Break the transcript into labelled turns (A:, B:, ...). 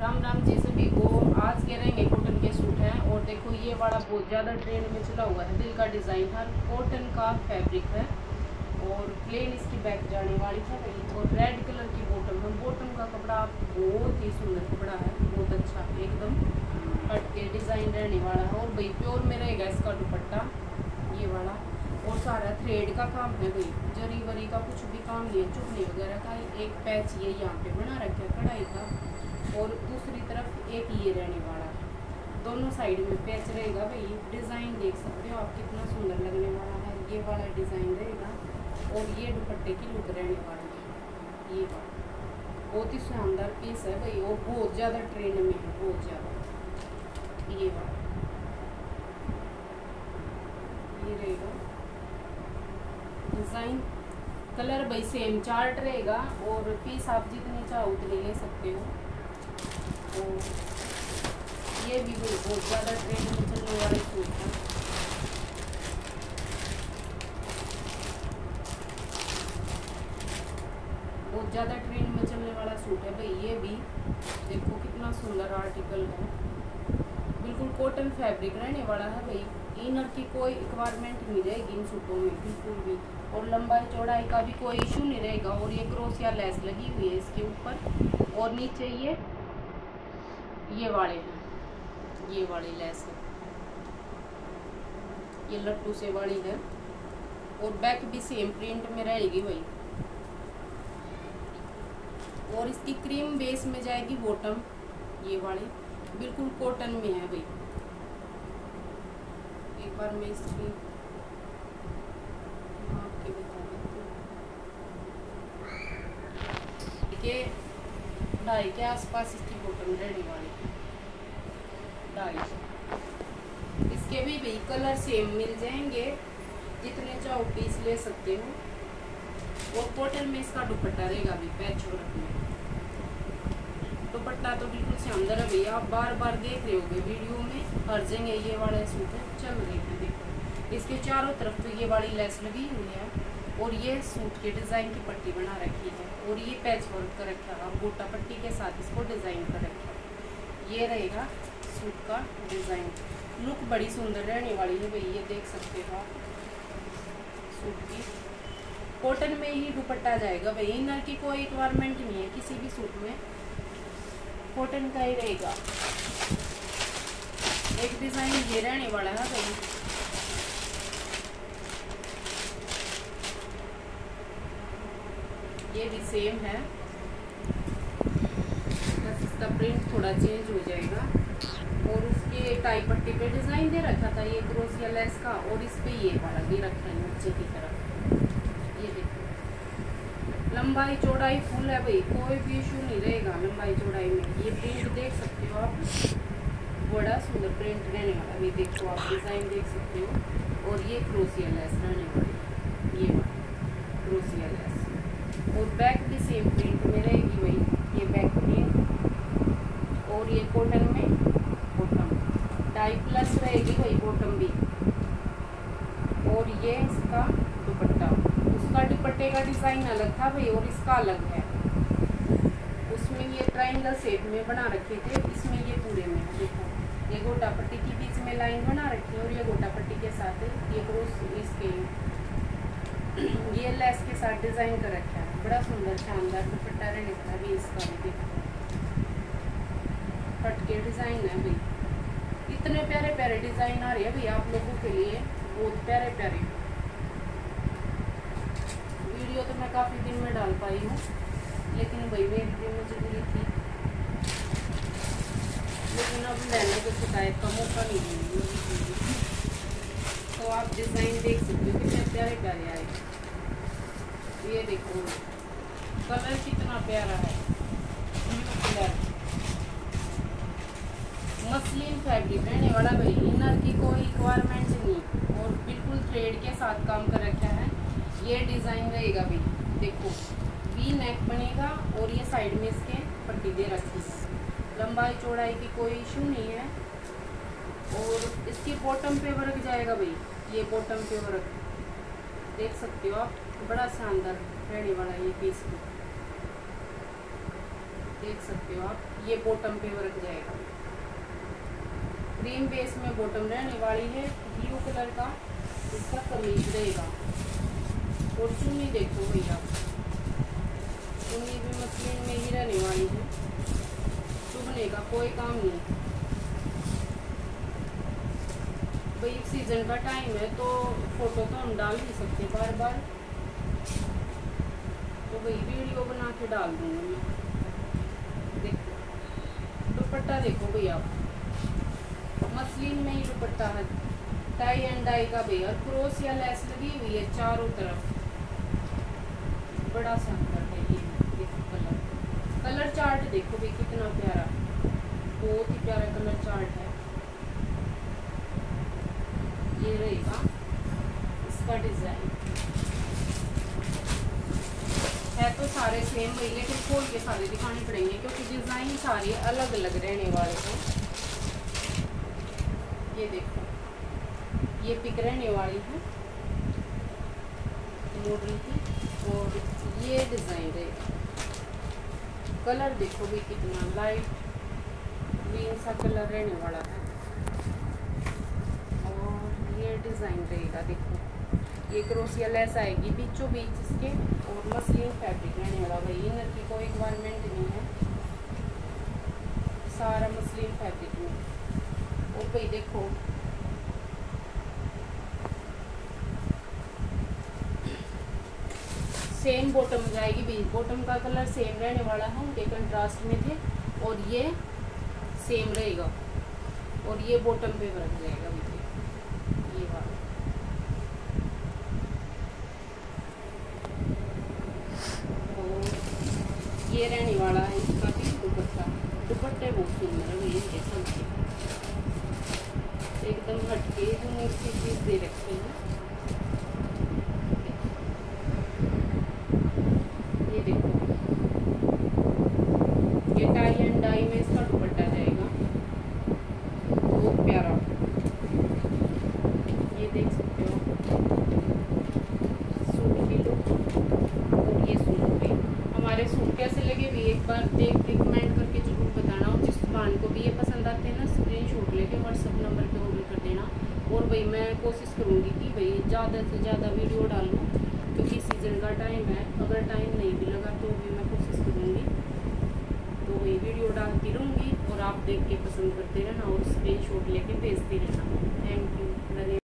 A: राम राम जी सभी को। आज के रहेंगे कॉटन के सूट हैं। और देखो ये वाला बहुत ज़्यादा ट्रेंड में चला हुआ है, दिल का डिज़ाइन हर कॉटन का फैब्रिक है और प्लेन इसकी बैक जाने वाली है और रेड कलर की बॉटम है। बॉटम का कपड़ा बहुत ही सुंदर कपड़ा है, बहुत अच्छा एकदम कट के डिज़ाइन रहने वाला है। और भाई प्योर में रहेगा इसका दुपट्टा ये वाला, और सारा थ्रेड का काम है भाई, जरी वरी का कुछ भी काम नहीं है, चुभने वगैरह का। एक पैच ये यहाँ पे बना रखा है कढ़ाई का, और दूसरी तरफ एक ये रहने वाला है, दोनों साइड में पैच रहेगा भाई। डिज़ाइन देख सकते हो आप कितना सुंदर लगने वाला है, ये वाला डिज़ाइन रहेगा। और ये दुपट्टे की लुक रहने वाली है, ये वाला बहुत ही शानदार पीस है भाई, और बहुत ज़्यादा ट्रेंड में है, बहुत ज़्यादा। ये वाला ये रहेगा डिज़ाइन, कलर भाई सेम चार्ट रहेगा, और पीस आप जितने चाहो उतने ले सकते हो। और ये भी बहुत ज़्यादा ट्रेंड में चलने वाले सूट है। बहुत ज़्यादा ट्रेंड में चलने वाला सूट है भाई, ये भी देखो कितना सुंदर आर्टिकल है, बिल्कुल कॉटन फैब्रिक रहने वाला है भाई। इनर की कोई रिक्वायरमेंट नहीं रहेगी इन सूटों में बिल्कुल भी, और लंबाई चौड़ाई का भी कोई इशू नहीं रहेगा। और ये क्रोशिया लेस लगी हुई है इसके ऊपर, और नीचे ये वाले हैं, ये वाली लेस है, ये लट्टू से वाली है। और बैक भी सेम प्रिंट में रहेगी भाई, और इसकी क्रीम बेस में जाएगी बॉटम ये वाली, बिल्कुल कॉटन में है भाई। एक बार मैं इसकी आपके बता देती हूँ कि 2.5 के आसपास इसकी बॉटम रहने वाली है, 2.5। इसके भी भाई कलर सेम मिल जाएंगे, जितने चाहो पीस ले सकते हो। और कॉटन में इसका दुपट्टा रहेगा भी पैच वर्क में, दुपट्टा तो बिल्कुल शानदार है भैया, आप बार बार देख रहे होगे वीडियो में हर जगह ये वाले सूट चल रहे हैं। देखो इसके चारों तरफ तो ये वाली लेस लगी हुई है, और ये सूट के डिज़ाइन की पट्टी बना रखी है, और ये पैच वर्क कर रखा है, गोटा पट्टी के साथ इसको डिज़ाइन कर रखा है। ये रहेगा सूट का डिज़ाइन, लुक बड़ी सुंदर रहने वाली है भाई, ये देख सकते हो आप। सूट की कॉटन में ही दुपट्टा जाएगा भाई, इनर की कोई रिक्वायरमेंट नहीं है किसी भी सूट में, कॉटन का ही रहेगा। एक डिज़ाइन ये रहने वाला है भाई, ये भी सेम है, बस इसका प्रिंट थोड़ा चेंज हो जाएगा। और उसके टाई पट्टी पे डिज़ाइन दे रखा था ये क्रोशिया लेस का, और इस पे ये वाला दे रखा है नीचे की तरफ। ये देखो लंबाई चौड़ाई फुल है भाई, कोई भी इशू नहीं रहेगा लंबाई चौड़ाई में। ये प्रिंट देख सकते हो आप, बड़ा सुंदर प्रिंट रहने वाला, ये देखो आप डिज़ाइन देख सकते हो। और ये क्रोशिया लेस रहने वाली, ये वाला क्रोशिया लेस, और बैक भी सेम प्रिंट में रहेगी भाई, ये बैक प्रिंट। और ये कॉटन में बॉटम 2.5+ रहेगी भाई बॉटम भी। और ये इसका दुपट्टा, उसका दुपट्टे का डिज़ाइन अलग था भाई, और इसका अलग है। उसमें ये ट्रायंगल शेप में बना रखे थे, इसमें ये पूरे में देखो ये गोटा पट्टी की बीच में लाइन बना रखी है, और ये गोटा पट्टी के साथ ये क्रोस इसके ये लेस के साथ डिज़ाइन कर रखा है, बड़ा सुंदर शानदार दुपट्टा रहने का भी इसका भी देखो, कट के डिज़ाइन है भाई। इतने प्यारे प्यारे डिज़ाइन आ रहे हैं भाई आप लोगों के लिए, बहुत प्यारे प्यारे। वीडियो तो मैं काफ़ी दिन में डाल पाई हूँ, लेकिन भाई मेरी भी मजबूरी थी, लेकिन अब लेने को शिकायत का मौका नहीं दूँगी। तो आप डिज़ाइन देख सकते हो कितने प्यारे प्यारे आए। ये देखो कलर कितना प्यारा है, कलर मसलिन फैब्रिक रहने वाला भाई, इनर की कोई रिक्वायरमेंट नहीं, और बिल्कुल थ्रेड के साथ काम कर रखा है। ये डिज़ाइन रहेगा भाई, देखो वी नेक बनेगा, और ये साइड में इसके पट्टी दे रखी है, लंबाई चौड़ाई की कोई इशू नहीं है। और इसकी बॉटम पे वर्क जाएगा भाई, ये बॉटम पे वर्क देख सकते हो आप, बड़ा शानदार रहने वाला ये पीस भी। देख सकते हो आप, ये बॉटम पे वर्क जाएगा। क्रीम बेस में बॉटम रहने वाली है, ब्लू कलर का इसका कमीज रहेगा। और चुन्नी देखो भैया, चुन्नी भी मसलिन में ही रहने वाली है, चुभने का कोई काम नहीं। भाई सीजन का टाइम है तो फोटो तो हम डाल नहीं सकते बार बार, तो वही वीडियो बना के डाल दूंगी मैं। देखो दुपट्टा देखो भैया, मसलिन में ही दुपट्टा है, टाई एंड डाई का भैया, क्रोस या लेस लगी हुई है चारों तरफ, बड़ा शानदार है ये। देखो कलर, कलर चार्ट देखो भाई कितना प्यारा, बहुत ही प्यारा कलर चार्ट है। ये रहेगा इसका डिजाइन, है तो सारे सेम वही, लेकिन खोल के सारे दिखाने पड़ेंगे क्योंकि डिजाइन सारे अलग अलग रहने वाले हैं। ये देखो, ये पिक रहने वाली है मॉडल की, और ये डिजाइन रहेगा। कलर देखो भी कितना लाइट ग्रीन सा कलर रहने वाला है, और ये डिजाइन रहेगा। देखो ये क्रोशिया लेस आएगी बीचों बीच इसके, और मसलिन फैब्रिक रहने वाला, भाई इनर की कोई रिक्वायरमेंट नहीं है, सारा मसलिन फैब्रिक में। और भाई देखो सेम बॉटम जाएगी भी, बॉटम का कलर सेम रहने वाला है, उनके कंट्रास्ट में थे, और ये सेम रहेगा, और ये बॉटम पे रख जाएगा भी, ये वाला। ये रहने वाला है इसका भी दुपट्टा, दुपट्टे बहुत सुंदर है इनके सबके, एकदम हटके यूनिक सी चीज दे रखी है। ये देखो, ये टाई एंड डाई में इसका दुपट्टा जाएगा, बहुत प्यारा, ये देख सकते हो सूट की लुक। और ये सूट पे हमारे सूट कैसे लगे भी एक बार देख के कमेंट करके जरूर बताना, और जिस दुकान को भी ये पसंद आते हैं ना स्क्रीनशॉट लेके व्हाट्सएप नंबर पे ऑर्डर कर देना। और भाई मैं कोशिश करूँगी कि भाई ज़्यादा से ज़्यादा वीडियो डालूँ, क्योंकि सीज़न का टाइम है, अगर टाइम नहीं भी लगा तो भी मैं कोशिश करूँगी, तो वही वीडियो डालती रहूँगी, और आप देख के पसंद करते रहना और स्क्रीनशॉट लेके भेजते रहना। Thank you.